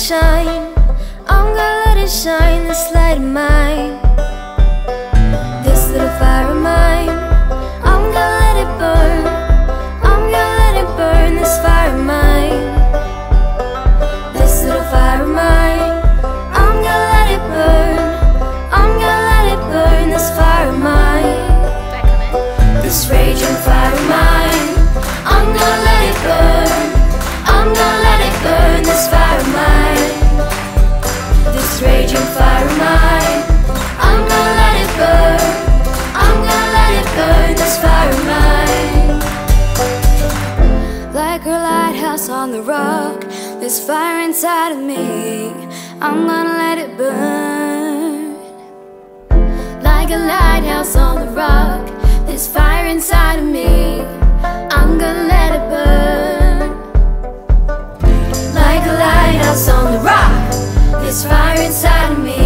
shine. I'm gonna let it shine, this light of mine. This little fire of mine, I'm gonna let it burn. I'm gonna let it burn, this fire of mine. This little fire of mine, I'm gonna let it burn. I'm gonna let it burn, this fire of mine. This raging fire of mine, I'm gonna let it burn. I'm gonna let it burn, this fire of mine. This raging fire of mine, I'm gonna let it burn. I'm gonna let it burn, this fire of mine. Like a lighthouse on the rock, this fire inside of me, I'm gonna let it burn. Like a lighthouse on the rock, this fire inside of me, I'm gonna let it burn. Like a lighthouse on the rock, this fire inside of me,